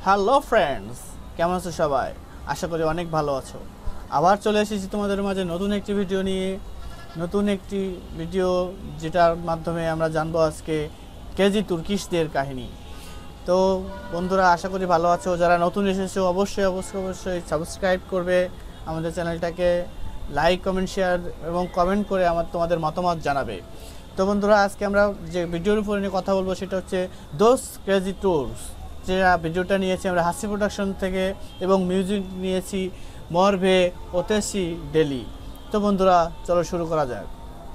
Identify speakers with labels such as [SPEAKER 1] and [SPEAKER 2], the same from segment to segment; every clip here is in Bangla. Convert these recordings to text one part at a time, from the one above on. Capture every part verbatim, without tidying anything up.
[SPEAKER 1] হ্যালো ফ্রেন্ডস, কেমন আছো সবাই? আশা করি অনেক ভালো আছো। আবার চলে এসেছি তোমাদের মাঝে নতুন একটি ভিডিও নিয়ে। নতুন একটি ভিডিও যেটার মাধ্যমে আমরা জানবো আজকে কেজি তুর্কিশদের কাহিনী। তো বন্ধুরা, আশা করি ভালো আছো। যারা নতুন এসেছো অবশ্যই অবশ্যই অবশ্যই সাবস্ক্রাইব করবে আমাদের চ্যানেলটাকে, লাইক কমেন্ট শেয়ার এবং কমেন্ট করে আমার তোমাদের মতামত জানাবে। তো বন্ধুরা, আজকে আমরা যে ভিডিওর উপরে নিয়ে কথা বলবো সেটা হচ্ছে দোজ ক্রেজি ট্যুরস। যে ভিডিওটা নিয়েছি আমরা হাসি প্রোডাকশন থেকে এবং মিউজিক নিয়েছি মরভে ওতেসি ডেলি। তো বন্ধুরা, চলো শুরু করা যাক।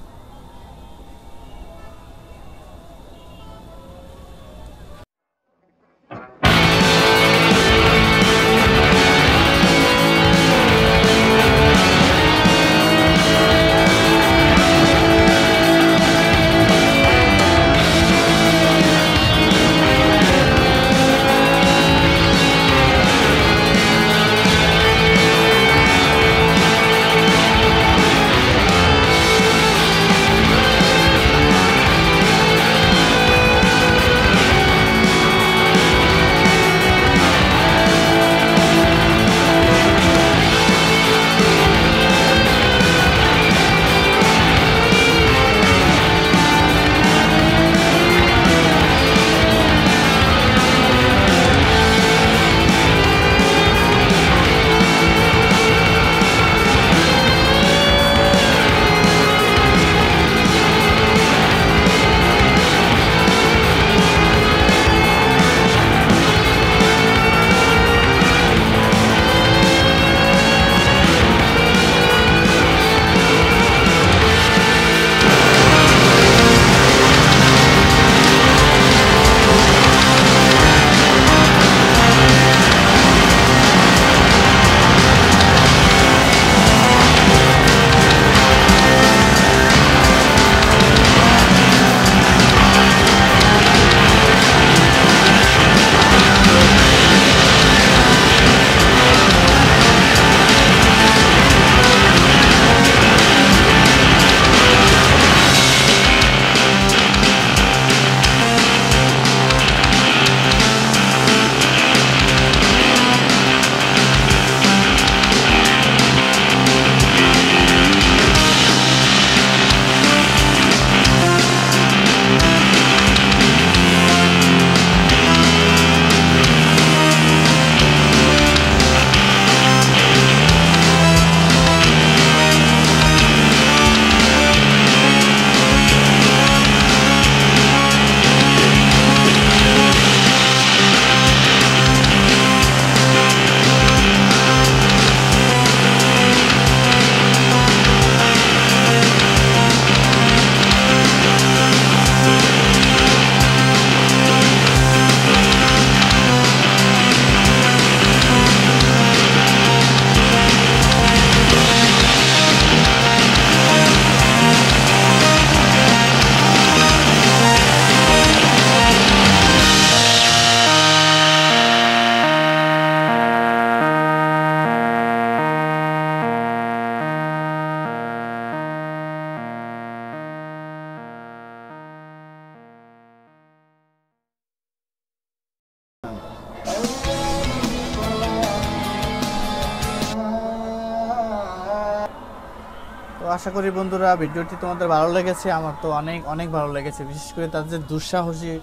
[SPEAKER 1] তো আশা করি বন্ধুরা ভিডিওটি তোমাদের ভালো লেগেছে। আমার তো অনেক অনেক ভালো লেগেছে, বিশেষ করে তাদের দুঃসাহসী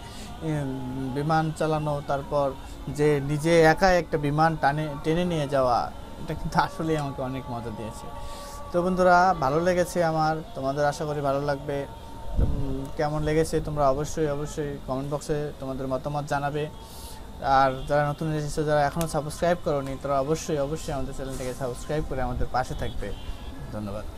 [SPEAKER 1] বিমান চালানো, তারপর যে নিজে একা একটা বিমান টানে টেনে নিয়ে যাওয়া, এটা কিন্তু আসলেই আমাকে অনেক মজা দিয়েছে। তো বন্ধুরা, ভালো লেগেছে আমার, তোমাদের আশা করি ভালো লাগবে। কেমন লেগেছে তোমরা অবশ্যই অবশ্যই কমেন্ট বক্সে তোমাদের মতামত জানাবে। আর যারা নতুন এসেছে, যারা এখনও সাবস্ক্রাইব করোনি, তারা অবশ্যই অবশ্যই আমাদের চ্যানেলটাকে সাবস্ক্রাইব করে আমাদের পাশে থাকবে। ধন্যবাদ।